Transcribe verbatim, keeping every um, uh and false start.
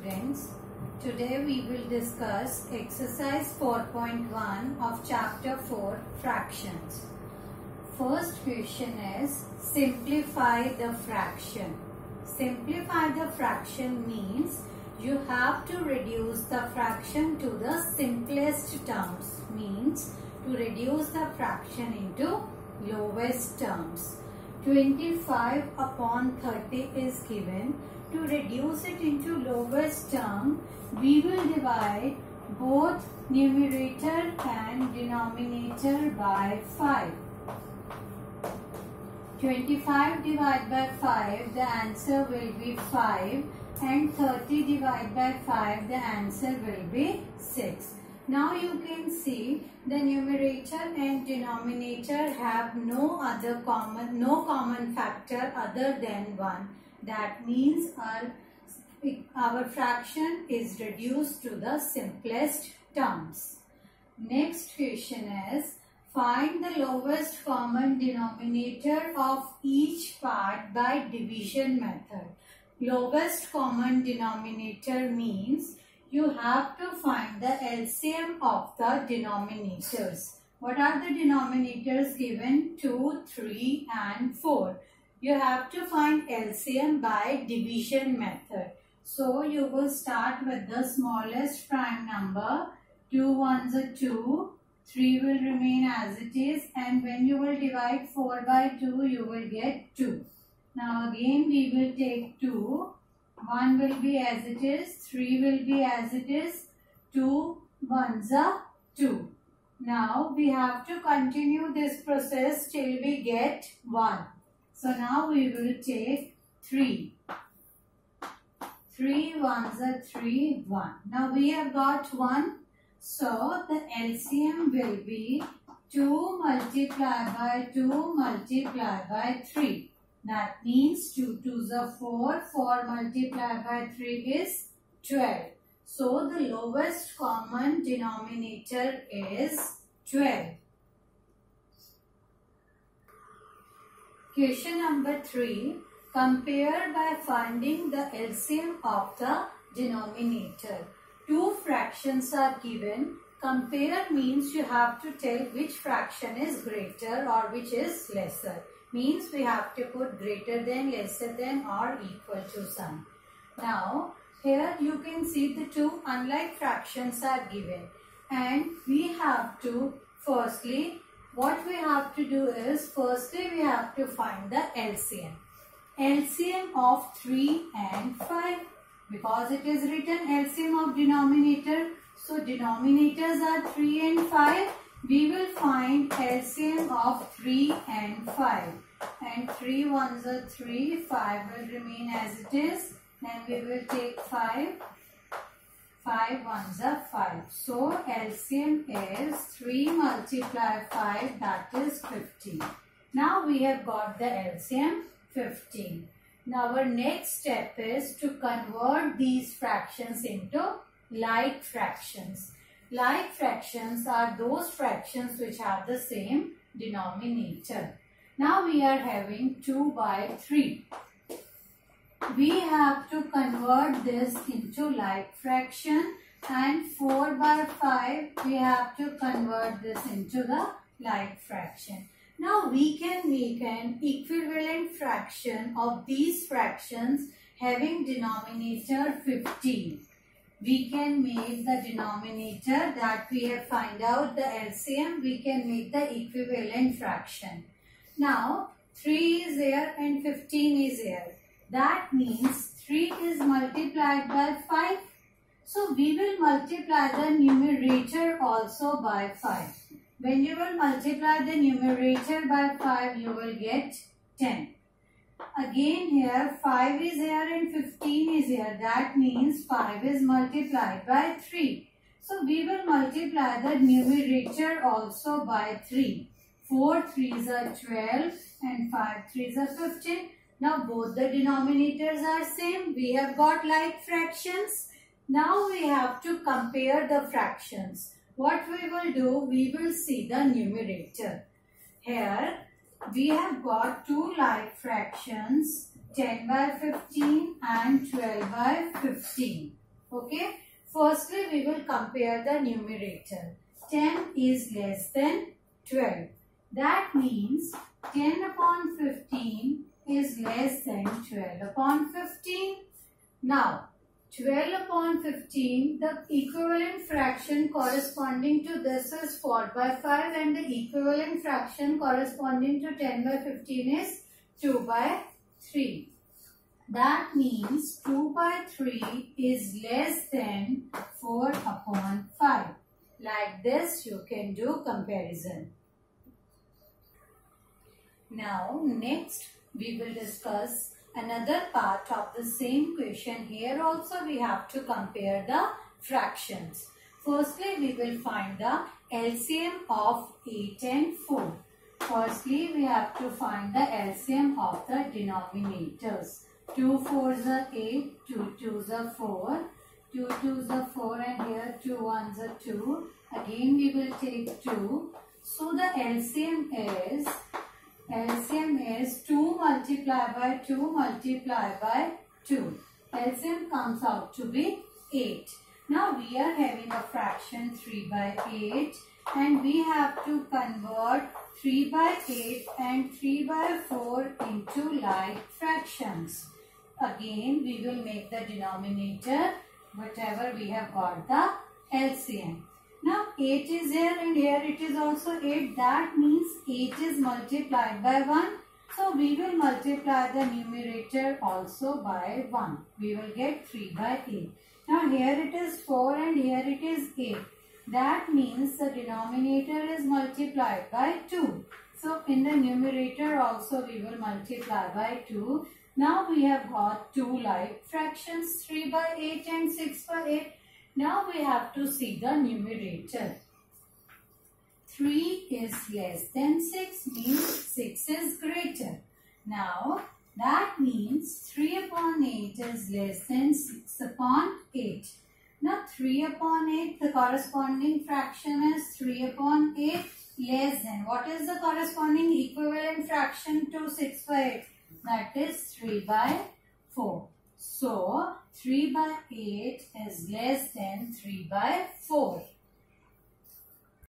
students. Today we will discuss exercise four point one of chapter four, fractions. First question is simplify the fraction. Simplify the fraction means you have to reduce the fraction to the simplest terms, means to reduce the fraction into lowest terms. twenty-five upon thirty is given. To reduce it into lowest term, we will divide both numerator and denominator by five. twenty-five divided by five, the answer will be five, and thirty divided by five, the answer will be six. Now you can see the numerator and denominator have no other common, no common factor other than one. That means our, our fraction is reduced to the simplest terms. Next question is find the lowest common denominator of each part by division method. Lowest common denominator means you have to find the L C M of the denominators. What are the denominators given? two, three and four. You have to find L C M by division method. So you will start with the smallest prime number. two ones are two, three will remain as it is, and when you will divide four by two, you will get two. Now again we will take two. one will be as it is, three will be as it is, two ones are two. Now we have to continue this process till we get one. So now we will take three. three ones are three, one. Now we have got one. So the L C M will be two multiplied by two multiplied by three. That means two twos are four, four multiplied by three is twelve. So the lowest common denominator is twelve. Question number three. Compare by finding the L C M of the denominator. Two fractions are given. Compare means you have to tell which fraction is greater or which is lesser. Means we have to put greater than, lesser than or equal to some. Now here you can see the two unlike fractions are given, and we have to firstly what we have to do is firstly we have to find the L C M. L C M of three and five, because it is written L C M of denominator. So denominators are three and five. We will find L C M of three and five. And three ones are three, five will remain as it is. Then we will take five. five ones are five. So L C M is three multiplied five, that is fifteen. Now we have got the L C M fifteen. Now our next step is to convert these fractions into like fractions. Like fractions are those fractions which have the same denominator. Now we are having two by three. We have to convert this into like fraction, and four by five we have to convert this into the like fraction. Now we can make an equivalent fraction of these fractions having denominator fifteen. We can make the denominator that we have find out the L C M, we can make the equivalent fraction. Now three is here and fifteen is here. That means three is multiplied by five. So we will multiply the numerator also by five. When you will multiply the numerator by five, you will get ten. Again here five is here and fifteen is here. That means five is multiplied by three. So we will multiply the numerator also by three. four threes are twelve and five threes are fifteen. Now both the denominators are same. We have got like fractions. Now we have to compare the fractions. What we will do, we will see the numerator. Here we have got two like fractions, ten by fifteen and twelve by fifteen. Okay. Firstly, we will compare the numerator. ten is less than twelve. That means ten upon fifteen is less than twelve upon fifteen. Now, twelve upon fifteen, the equivalent fraction corresponding to this is four by five and the equivalent fraction corresponding to ten by fifteen is two by three. That means two by three is less than four upon five. Like this, you can do comparison. Now, next we will discuss another part of the same question. Here also we have to compare the fractions. Firstly, we will find the L C M of eight and four. Firstly, we have to find the L C M of the denominators. two fours are eight, two twos are four, two twos are four and here two ones are two. Again we will take two. So the L C M is, L C M is two multiplied by two multiplied by two. L C M comes out to be eight. Now we are having a fraction three by eight and we have to convert three by eight and three by four into like fractions. Again, we will make the denominator whatever we have got the L C M. Now, eight is here and here it is also eight. That means eight is multiplied by one. So, we will multiply the numerator also by one. We will get three by eight. Now, here it is four and here it is eight. That means the denominator is multiplied by two. So, in the numerator also we will multiply by two. Now we have got two like fractions, three by eight and six by eight. Now we have to see the numerator. three is less than six means six is greater. Now that means three upon eight is less than six upon eight. Now three upon eight, the corresponding fraction is three upon eight less than. What is the corresponding equivalent fraction to six by eight? That is three by four. So, three by eight is less than three by four.